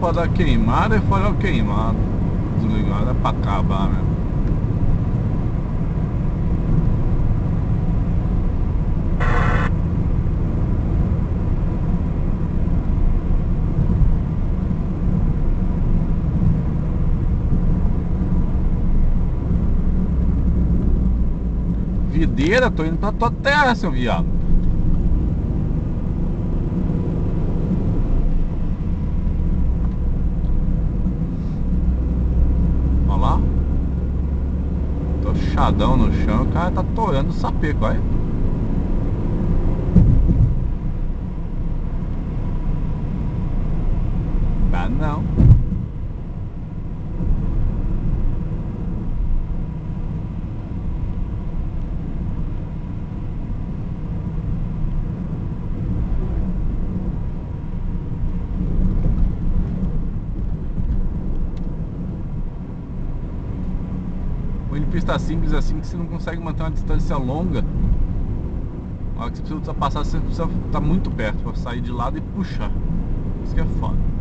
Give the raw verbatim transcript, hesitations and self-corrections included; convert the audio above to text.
pra dar queimada e farol queimado. Desligado é pra acabar, né? Videira, tô indo pra tua terra, seu viado. Olha lá. Tô chadão no chão, o cara tá torando o sapeco, olha. Dá não. Em pista simples assim que você não consegue manter uma distância longa. Na hora que você precisa ultrapassar, você precisa estar muito perto para sair de lado e puxar. Isso que é foda.